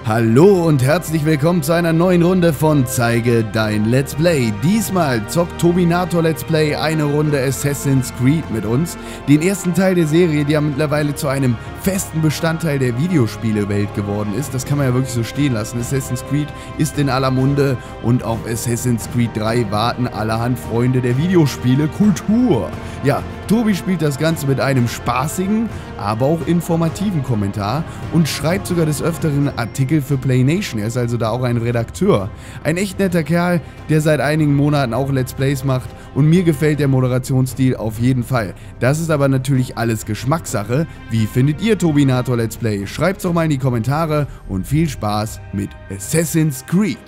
Hallo und herzlich willkommen zu einer neuen Runde von Zeige dein Let's Play. Diesmal zockt Tobinator Let's Play eine Runde Assassin's Creed mit uns. Den ersten Teil der Serie, die ja mittlerweile zu einem festen Bestandteil der Videospielewelt geworden ist. Das kann man ja wirklich so stehen lassen. Assassin's Creed ist in aller Munde und auf Assassin's Creed 3 warten allerhand Freunde der Videospiele Kultur. Ja, Tobi spielt das Ganze mit einem spaßigen, aber auch informativen Kommentar und schreibt sogar des Öfteren Artikel für PlayNation. Er ist also da auch ein Redakteur. Ein echt netter Kerl, der seit einigen Monaten auch Let's Plays macht und mir gefällt der Moderationsstil auf jeden Fall. Das ist aber natürlich alles Geschmackssache. Wie findet ihr Tobinator Let's Play? Schreibt's doch mal in die Kommentare und viel Spaß mit Assassin's Creed.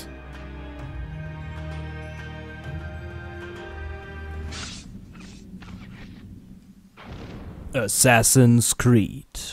Assassin's Creed.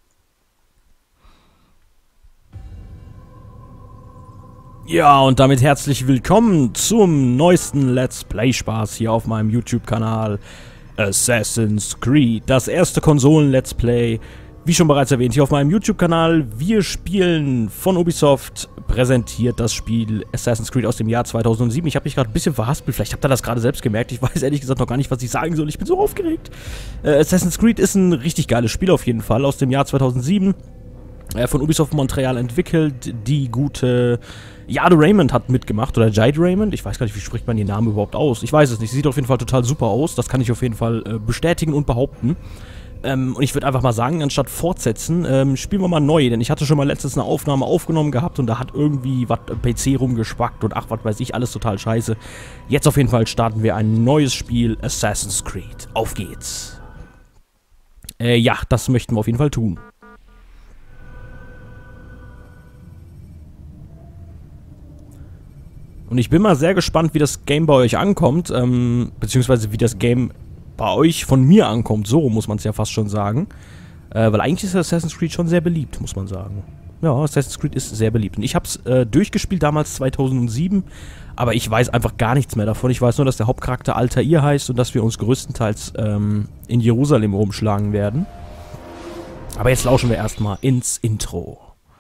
Ja, und damit herzlich willkommen zum neuesten Let's Play Spaß hier auf meinem YouTube-Kanal Assassin's Creed. Das erste Konsolen-Let's Play, wie schon bereits erwähnt, hier auf meinem YouTube-Kanal. Wir spielen von Ubisoft, präsentiert das Spiel Assassin's Creed aus dem Jahr 2007. Ich habe mich gerade ein bisschen verhaspelt, vielleicht habt ihr das gerade selbst gemerkt. Ich weiß ehrlich gesagt noch gar nicht, was ich sagen soll. Ich bin so aufgeregt. Assassin's Creed ist ein richtig geiles Spiel auf jeden Fall, aus dem Jahr 2007. Von Ubisoft Montreal entwickelt. Die gute Jade Raymond hat mitgemacht, oder Jade Raymond. Ich weiß gar nicht, wie spricht man den Namen überhaupt aus. Ich weiß es nicht. Sie sieht auf jeden Fall total super aus. Das kann ich auf jeden Fall bestätigen und behaupten. Und ich würde einfach mal sagen, anstatt fortsetzen, spielen wir mal neu, denn ich hatte schon mal letztens eine Aufnahme aufgenommen gehabt und da hat irgendwie was PC rumgespackt und ach, was weiß ich, alles total scheiße. Jetzt auf jeden Fall starten wir ein neues Spiel, Assassin's Creed. Auf geht's. Ja, das möchten wir auf jeden Fall tun. Und ich bin mal sehr gespannt, wie das Game bei euch ankommt, beziehungsweise wie das Game bei euch von mir ankommt, so muss man es ja fast schon sagen. Weil eigentlich ist Assassin's Creed schon sehr beliebt, muss man sagen. Ja, Assassin's Creed ist sehr beliebt. Und ich habe es durchgespielt damals 2007, aber ich weiß einfach gar nichts mehr davon. Ich weiß nur, dass der Hauptcharakter Altair heißt und dass wir uns größtenteils in Jerusalem rumschlagen werden. Aber jetzt lauschen wir erstmal ins Intro.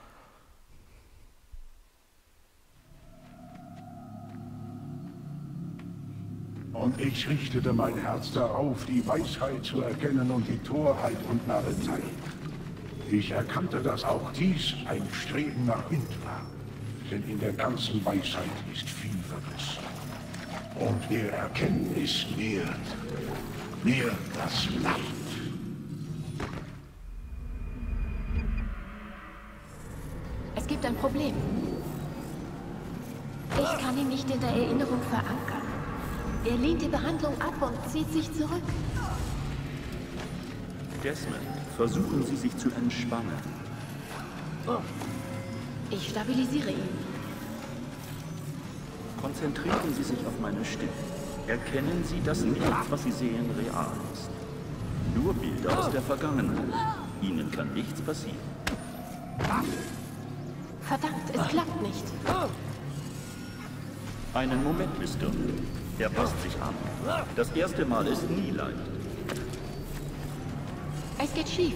Und ich richtete mein Herz darauf, die Weisheit zu erkennen und die Torheit und Narrheit. Ich erkannte, dass auch dies ein Streben nach Wind war. Denn in der ganzen Weisheit ist viel Verriss. Und wer Erkenntnis lehrt das Leid. Es gibt ein Problem. Ich kann ihn nicht in der Erinnerung verankern. Er lehnt die Behandlung ab und zieht sich zurück. Desmond, versuchen Sie sich zu entspannen. Oh. Ich stabilisiere ihn. Konzentrieren Sie sich auf meine Stimme. Erkennen Sie, dass nichts, was Sie sehen, real ist. Nur Bilder aus der Vergangenheit. Ihnen kann nichts passieren. Verdammt, es klappt nicht. Einen Moment, Mr. Er passt sich an. Das erste Mal ist nie leicht. Es geht schief.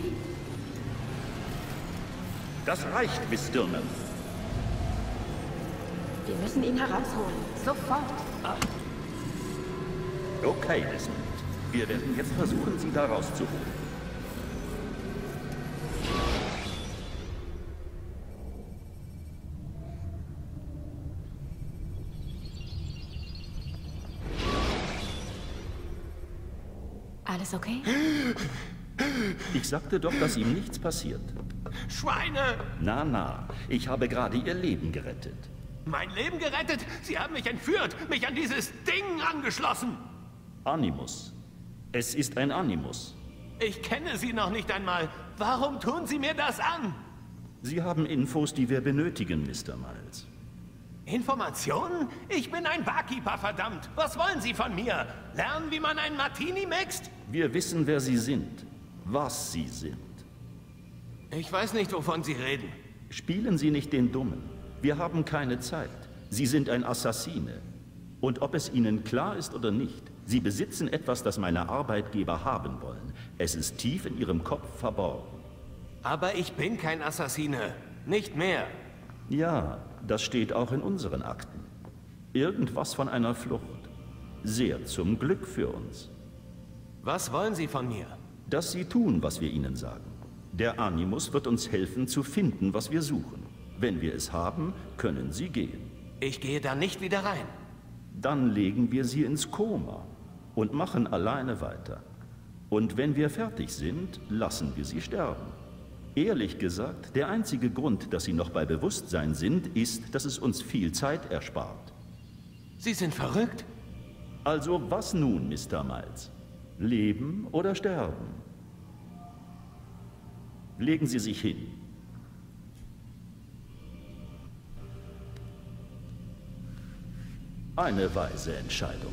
Das reicht, Miss Dirnen. Wir müssen ihn herausholen. Sofort. Okay, Desmond. Wir werden jetzt versuchen, Sie da rauszuholen. Alles okay? Ich sagte doch, dass ihm nichts passiert. Schweine! Na, ich habe gerade Ihr Leben gerettet. Mein Leben gerettet? Sie haben mich entführt, mich an dieses Ding angeschlossen! Animus. Es ist ein Animus. Ich kenne Sie noch nicht einmal. Warum tun Sie mir das an? Sie haben Infos, die wir benötigen, Mr. Miles. Informationen? Ich bin ein Barkeeper, verdammt! Was wollen Sie von mir? Lernen, wie man einen Martini mixt? Wir wissen, wer Sie sind. Was Sie sind. Ich weiß nicht, wovon Sie reden. Spielen Sie nicht den Dummen. Wir haben keine Zeit. Sie sind ein Assassine. Und ob es Ihnen klar ist oder nicht, Sie besitzen etwas, das meine Arbeitgeber haben wollen. Es ist tief in Ihrem Kopf verborgen. Aber ich bin kein Assassine. Nicht mehr. Ja, das steht auch in unseren Akten. Irgendwas von einer Flucht. Sehr zum Glück für uns. Was wollen Sie von mir? Dass Sie tun, was wir Ihnen sagen. Der Animus wird uns helfen, zu finden, was wir suchen. Wenn wir es haben, können Sie gehen. Ich gehe da nicht wieder rein. Dann legen wir Sie ins Koma und machen alleine weiter. Und wenn wir fertig sind, lassen wir Sie sterben. Ehrlich gesagt, der einzige Grund, dass Sie noch bei Bewusstsein sind, ist, dass es uns viel Zeit erspart. Sie sind verrückt? Also was nun, Mr. Miles? Leben oder sterben? Legen Sie sich hin. Eine weise Entscheidung.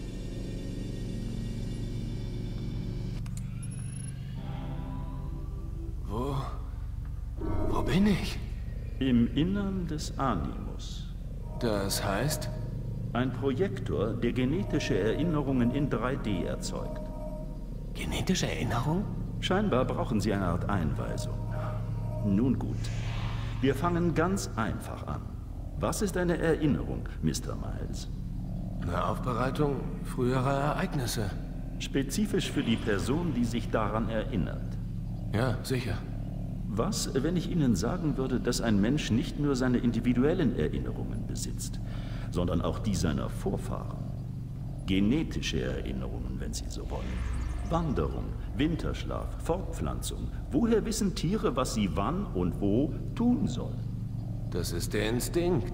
Wo bin ich? Im Innern des Animus. Das heißt? Ein Projektor, der genetische Erinnerungen in 3D erzeugt. Genetische Erinnerung? Scheinbar brauchen Sie eine Art Einweisung. Nun gut, wir fangen ganz einfach an. Was ist eine Erinnerung, Mr. Miles? Eine Aufbereitung früherer Ereignisse. Spezifisch für die Person, die sich daran erinnert. Ja, sicher. Was, wenn ich Ihnen sagen würde, dass ein Mensch nicht nur seine individuellen Erinnerungen besitzt, sondern auch die seiner Vorfahren? Genetische Erinnerungen, wenn Sie so wollen. Wanderung, Winterschlaf, Fortpflanzung. Woher wissen Tiere, was sie wann und wo tun sollen? Das ist der Instinkt.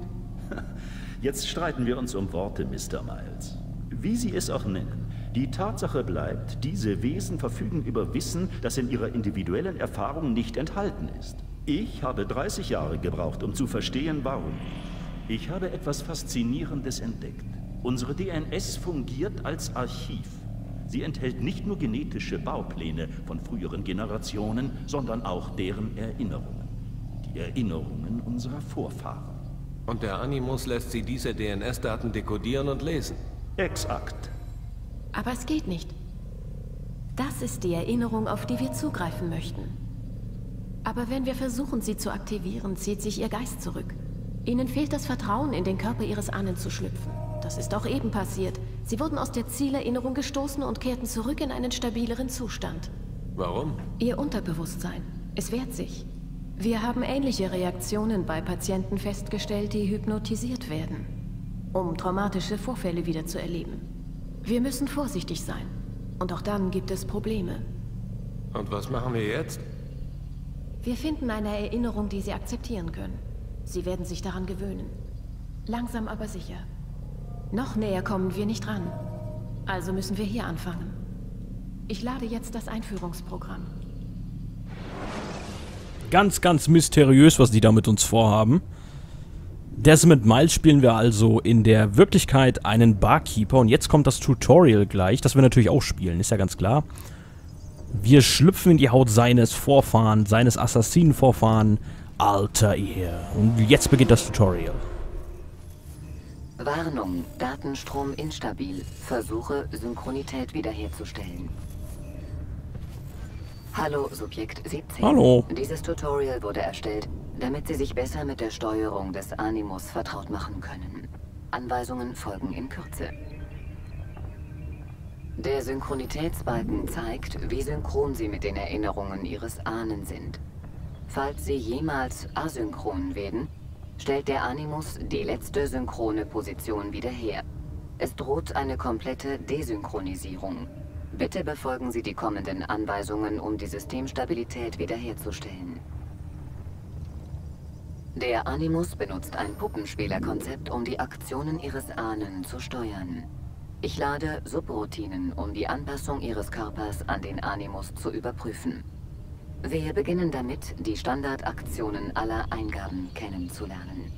Jetzt streiten wir uns um Worte, Mr. Miles. Wie Sie es auch nennen, die Tatsache bleibt, diese Wesen verfügen über Wissen, das in ihrer individuellen Erfahrung nicht enthalten ist. Ich habe 30 Jahre gebraucht, um zu verstehen, warum. Ich habe etwas Faszinierendes entdeckt. Unsere DNS fungiert als Archiv. Sie enthält nicht nur genetische Baupläne von früheren Generationen, sondern auch deren Erinnerungen. Die Erinnerungen unserer Vorfahren. Und der Animus lässt Sie diese DNS-Daten dekodieren und lesen. Exakt. Aber es geht nicht. Das ist die Erinnerung, auf die wir zugreifen möchten. Aber wenn wir versuchen, sie zu aktivieren, zieht sich ihr Geist zurück. Ihnen fehlt das Vertrauen, in den Körper ihres Ahnen zu schlüpfen. Das ist auch eben passiert. Sie wurden aus der Zielerinnerung gestoßen und kehrten zurück in einen stabileren Zustand. Warum? Ihr Unterbewusstsein. Es wehrt sich. Wir haben ähnliche Reaktionen bei Patienten festgestellt, die hypnotisiert werden, um traumatische Vorfälle wieder zu erleben. Wir müssen vorsichtig sein. Und auch dann gibt es Probleme. Und was machen wir jetzt? Wir finden eine Erinnerung, die Sie akzeptieren können. Sie werden sich daran gewöhnen. Langsam aber sicher. Noch näher kommen wir nicht ran. Also müssen wir hier anfangen. Ich lade jetzt das Einführungsprogramm. Ganz, ganz mysteriös, was die da mit uns vorhaben. Desmond Miles spielen wir also in der Wirklichkeit einen Barkeeper. Und jetzt kommt das Tutorial gleich, das wir natürlich auch spielen, ist ja ganz klar. Wir schlüpfen in die Haut seines Vorfahren, seines Assassinenvorfahren, Altair. Und jetzt beginnt das Tutorial. Warnung, Datenstrom instabil. Versuche, Synchronität wiederherzustellen. Hallo, Subjekt 17. Hallo. Dieses Tutorial wurde erstellt, damit Sie sich besser mit der Steuerung des Animus vertraut machen können. Anweisungen folgen in Kürze. Der Synchronitätsbalken zeigt, wie synchron Sie mit den Erinnerungen Ihres Ahnen sind. Falls Sie jemals asynchron werden, stellt der Animus die letzte synchrone Position wieder her. Es droht eine komplette Desynchronisierung. Bitte befolgen Sie die kommenden Anweisungen, um die Systemstabilität wiederherzustellen. Der Animus benutzt ein Puppenspielerkonzept, um die Aktionen Ihres Ahnen zu steuern. Ich lade Subroutinen, um die Anpassung Ihres Körpers an den Animus zu überprüfen. Wir beginnen damit, die Standardaktionen aller Eingaben kennenzulernen.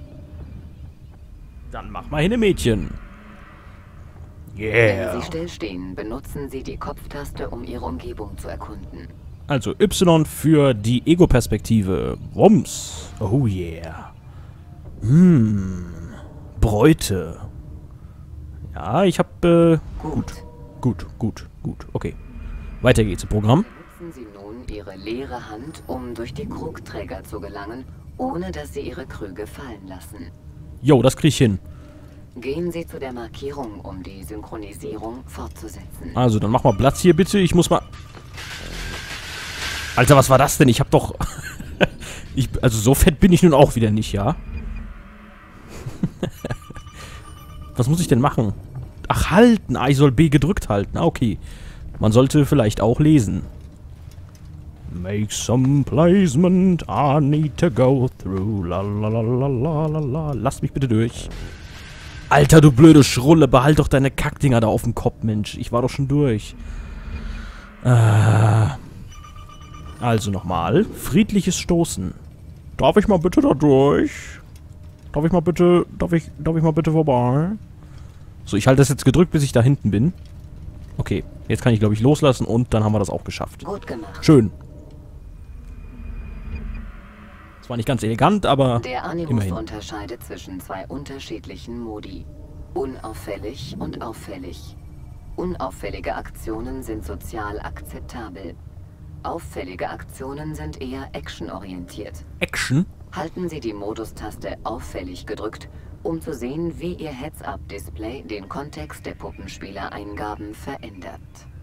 Dann mach mal hin, Mädchen. Wenn Yeah. Sie stillstehen, benutzen Sie die Kopftaste, um Ihre Umgebung zu erkunden. Also Y für die Ego-Perspektive. Wumms. Oh yeah. Bräute. Ja, ich hab, Gut. Okay. Weiter geht's im Programm. Benutzen Sie nun Ihre leere Hand, um durch die Krugträger zu gelangen ohne dass Sie Ihre Krüge fallen lassen. Jo, das krieg ich hin. Gehen Sie zu der Markierung, um die Synchronisierung fortzusetzen. Also, dann mach mal Platz hier bitte. Ich muss mal... Alter, was war das denn? Ich hab doch... Also so fett bin ich nun auch wieder nicht, ja? Was muss ich denn machen? Ach, halten. Ah, ich soll B gedrückt halten. Ah, okay. Man sollte vielleicht auch lesen. Make some placement. I need to go through. La la la la la la la. Lass mich bitte durch. Alter, du blöde Schrulle. Behalt doch deine Kackdinger da auf dem Kopf, Mensch. Ich war doch schon durch. Also nochmal. Friedliches Stoßen. Darf ich mal bitte da durch? Darf ich mal bitte vorbei? So, ich halte das jetzt gedrückt, bis ich da hinten bin. Okay, jetzt kann ich, glaube ich, loslassen und dann haben wir das auch geschafft. Gut gemacht. Schön. Das war nicht ganz elegant, aber Der Animus immerhin. unterscheidet zwischen zwei unterschiedlichen Modi. Unauffällig und auffällig. Unauffällige Aktionen sind sozial akzeptabel. Auffällige Aktionen sind eher actionorientiert. Action? Halten Sie die Modustaste auffällig gedrückt, um zu sehen, wie Ihr Heads-Up-Display den Kontext der Puppenspieler-Eingaben verändert.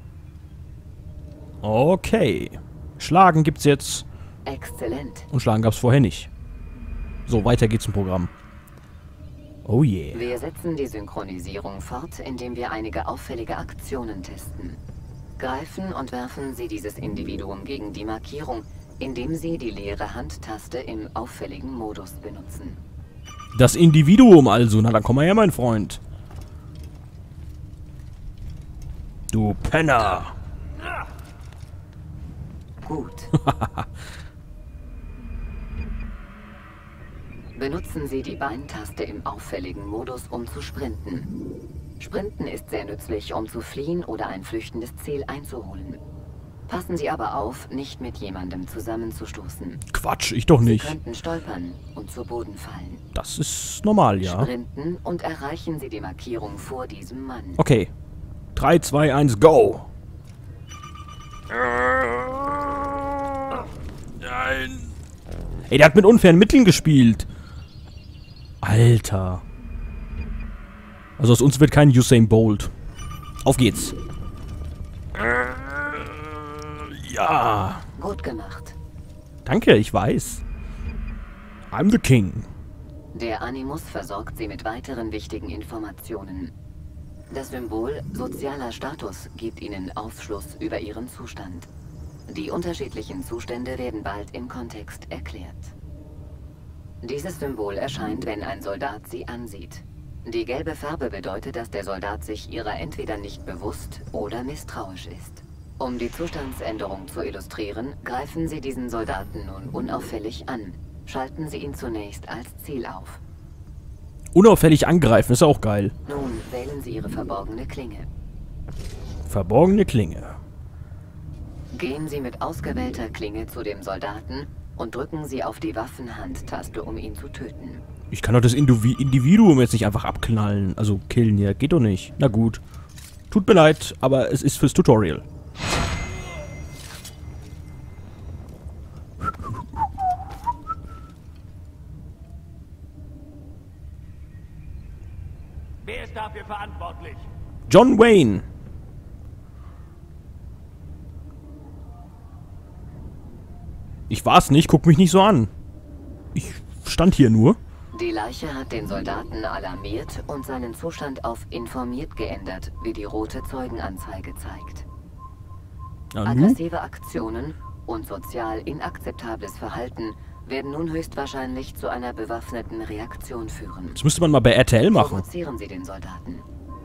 Okay. Schlagen gibt's jetzt. Exzellent. Und Schlagen gab's vorher nicht. So, weiter geht's im Programm. Oh yeah. Wir setzen die Synchronisierung fort, indem wir einige auffällige Aktionen testen. Greifen und werfen Sie dieses Individuum gegen die Markierung, indem Sie die leere Handtaste im auffälligen Modus benutzen. Das Individuum also. Na, dann komm mal her, mein Freund. Du Penner. Gut. Benutzen Sie die Beintaste im auffälligen Modus, um zu sprinten. Sprinten ist sehr nützlich, um zu fliehen oder ein flüchtendes Ziel einzuholen. Passen Sie aber auf, nicht mit jemandem zusammenzustoßen. Quatsch, ich doch Sie nicht. könnten stolpern und zu Boden fallen. Das ist normal, ja. Sprinten und erreichen Sie die Markierung vor diesem Mann. Okay. 3, 2, 1, go! Nein. Ey, der hat mit unfairen Mitteln gespielt. Alter. Also aus uns wird kein Usain Bolt. Auf geht's. Ja. Gut gemacht. Danke, ich weiß. I'm the king. Der Animus versorgt Sie mit weiteren wichtigen Informationen. Das Symbol sozialer Status gibt Ihnen Aufschluss über Ihren Zustand. Die unterschiedlichen Zustände werden bald im Kontext erklärt. Dieses Symbol erscheint, wenn ein Soldat Sie ansieht. Die gelbe Farbe bedeutet, dass der Soldat sich ihrer entweder nicht bewusst oder misstrauisch ist. Um die Zustandsänderung zu illustrieren, greifen Sie diesen Soldaten nun unauffällig an. Schalten Sie ihn zunächst als Ziel auf. Unauffällig angreifen, ist auch geil. Nun wählen Sie Ihre verborgene Klinge. Verborgene Klinge. Gehen Sie mit ausgewählter Klinge zu dem Soldaten und drücken Sie auf die Waffenhandtaste, um ihn zu töten. Ich kann doch das Individuum jetzt nicht einfach abknallen. Also killen hier. Geht doch nicht. Na gut. Tut mir leid, aber es ist fürs Tutorial. Wer ist dafür verantwortlich? John Wayne. Ich war's nicht, guck mich nicht so an. Ich stand hier nur. Die Leiche hat den Soldaten alarmiert und seinen Zustand auf informiert geändert, wie die rote Zeugenanzeige zeigt. Ja, nu? Aggressive Aktionen und sozial inakzeptables Verhalten werden nun höchstwahrscheinlich zu einer bewaffneten Reaktion führen. Das müsste man mal bei RTL machen. Provozieren Sie den Soldaten.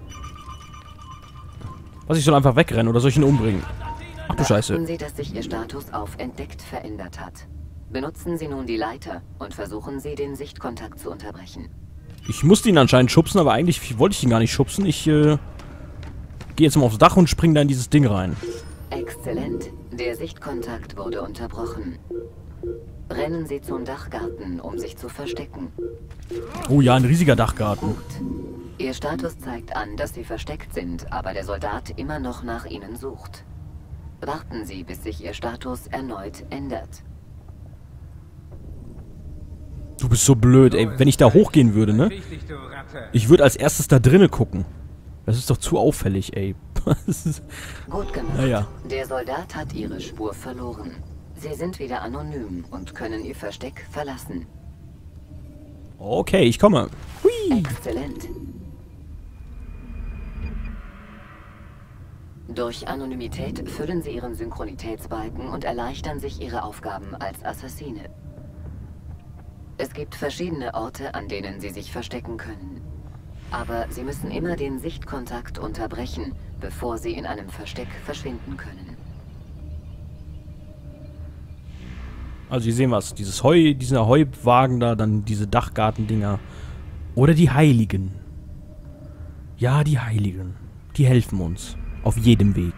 Was, ich soll einfach wegrennen oder soll ich ihn umbringen? Ach du Scheiße. Beachten Sie, dass sich Ihr Status auf entdeckt verändert hat. Benutzen Sie nun die Leiter und versuchen Sie, den Sichtkontakt zu unterbrechen. Ich musste ihn anscheinend schubsen, aber eigentlich wollte ich ihn gar nicht schubsen. Ich gehe jetzt mal aufs Dach und springe da in dieses Ding rein. Exzellent. Der Sichtkontakt wurde unterbrochen. Rennen Sie zum Dachgarten, um sich zu verstecken. Oh ja, ein riesiger Dachgarten. Gut. Ihr Status zeigt an, dass Sie versteckt sind, aber der Soldat immer noch nach Ihnen sucht. Warten Sie, bis sich Ihr Status erneut ändert. Du bist so blöd, ey. Wenn ich da hochgehen würde, ne? Ich würde als erstes da drinnen gucken. Das ist doch zu auffällig, ey. Gut gemacht. Naja. Der Soldat hat ihre Spur verloren. Sie sind wieder anonym und können ihr Versteck verlassen. Okay, ich komme. Hui. Exzellent. Durch Anonymität füllen sie ihren Synchronitätsbalken und erleichtern sich ihre Aufgaben als Assassine. Es gibt verschiedene Orte, an denen sie sich verstecken können. Aber sie müssen immer den Sichtkontakt unterbrechen, bevor sie in einem Versteck verschwinden können. Also hier sehen wir es. Dieser Heuwagen da, dann diese Dachgartendinger. Oder die Heiligen. Ja, die Heiligen. Die helfen uns. Auf jedem Weg.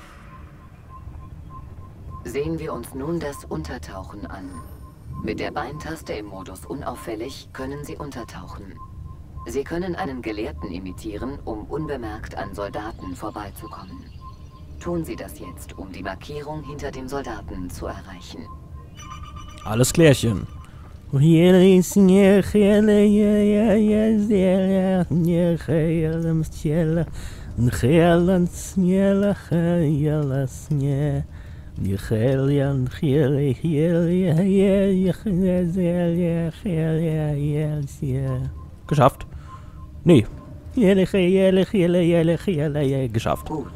Sehen wir uns nun das Untertauchen an. Mit der Beintaste im Modus unauffällig können Sie untertauchen. Sie können einen Gelehrten imitieren, um unbemerkt an Soldaten vorbeizukommen. Tun Sie das jetzt, um die Markierung hinter dem Soldaten zu erreichen. Alles klärchen. Geschafft. Nee. Geschafft. Gut.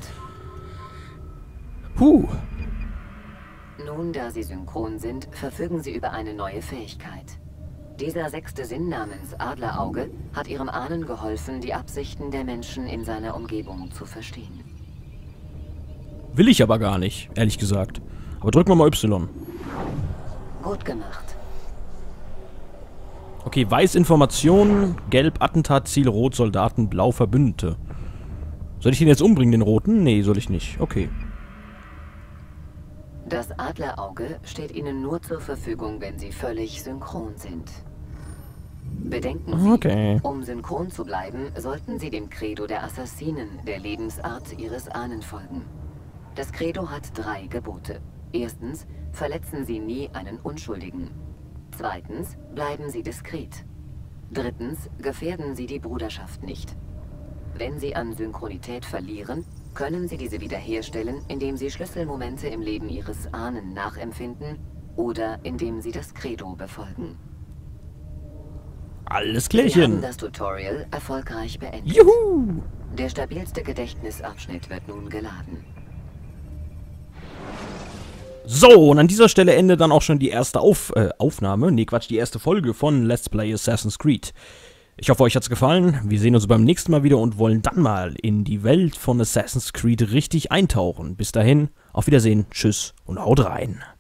Puh. Nun, da Sie synchron sind, verfügen Sie über eine neue Fähigkeit. Dieser 6. Sinn namens Adlerauge hat Ihrem Ahnen geholfen, die Absichten der Menschen in seiner Umgebung zu verstehen. Will ich aber gar nicht, ehrlich gesagt. Aber drücken wir mal Y. Gut gemacht. Okay, weiß Informationen, gelb Attentatziel, rot Soldaten, blau Verbündete. Soll ich ihn jetzt umbringen, den roten? Nee, soll ich nicht. Okay. Das Adlerauge steht Ihnen nur zur Verfügung, wenn Sie völlig synchron sind. Bedenken Sie, okay. Um synchron zu bleiben, sollten Sie dem Credo der Assassinen, der Lebensart Ihres Ahnen folgen. Das Credo hat 3 Gebote. Erstens, verletzen Sie nie einen Unschuldigen. Zweitens, bleiben Sie diskret. Drittens, gefährden Sie die Bruderschaft nicht. Wenn Sie an Synchronität verlieren, können Sie diese wiederherstellen, indem Sie Schlüsselmomente im Leben Ihres Ahnen nachempfinden oder indem Sie das Credo befolgen. Alles Sie haben klärchen. das Tutorial erfolgreich beendet. Juhu! Der stabilste Gedächtnisabschnitt wird nun geladen. So, und an dieser Stelle endet dann auch schon die erste Aufnahme. Nee, Quatsch, die erste Folge von Let's Play Assassin's Creed. Ich hoffe, euch hat's gefallen. Wir sehen uns beim nächsten Mal wieder und wollen dann mal in die Welt von Assassin's Creed richtig eintauchen. Bis dahin, auf Wiedersehen, tschüss und haut rein.